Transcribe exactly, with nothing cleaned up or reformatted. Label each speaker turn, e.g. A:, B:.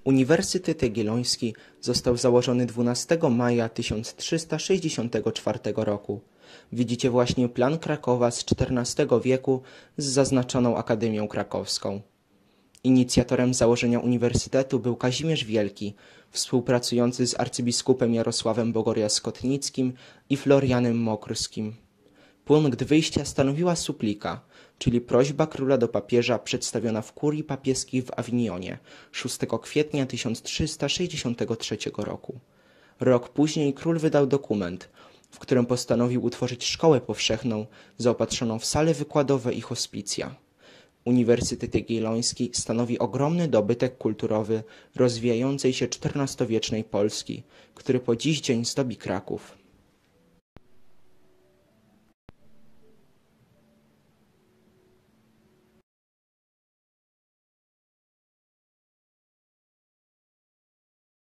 A: Uniwersytet Jagielloński został założony dwunastego maja tysiąc trzysta sześćdziesiątego czwartego roku. Widzicie właśnie plan Krakowa z czternastego wieku z zaznaczoną Akademią Krakowską. Inicjatorem założenia uniwersytetu był Kazimierz Wielki, współpracujący z arcybiskupem Jarosławem Bogoria-Skotnickim i Florianem Mokrskim. Punkt wyjścia stanowiła suplika, czyli prośba króla do papieża przedstawiona w kurii papieskiej w Awinionie szóstego kwietnia tysiąc trzysta sześćdziesiątego trzeciego roku. Rok później król wydał dokument, w którym postanowił utworzyć szkołę powszechną zaopatrzoną w sale wykładowe i hospicja. Uniwersytet Jagielloński stanowi ogromny dobytek kulturowy rozwijającej się czternastowiecznej Polski, który po dziś dzień zdobi Kraków.